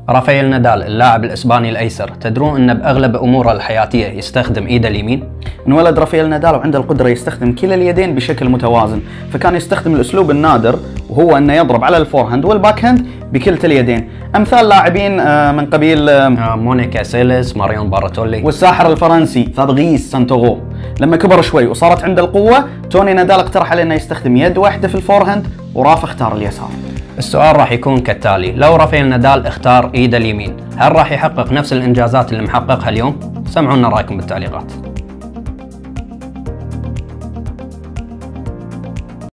رافائيل نادال اللاعب الإسباني الأيسر، تدرون أنه بأغلب أموره الحياتية يستخدم إيده اليمين؟ انولد رافائيل نادال وعنده القدرة يستخدم كلا اليدين بشكل متوازن، فكان يستخدم الأسلوب النادر وهو أنه يضرب على الفورهاند والباك هاند بكلتا اليدين، أمثال لاعبين من قبيل مونيكا سيلز، ماريون باراتولي، والساحر الفرنسي فابريس سانتوغو. لما كبر شوي وصارت عنده القوة، توني نادال اقترح عليه انه يستخدم يد واحدة في الفورهاند، وراف اختار اليسار. السؤال راح يكون كالتالي: لو رافائيل نادال اختار إيده اليمين، هل راح يحقق نفس الإنجازات اللي محققها اليوم؟ سمعونا رأيكم بالتعليقات.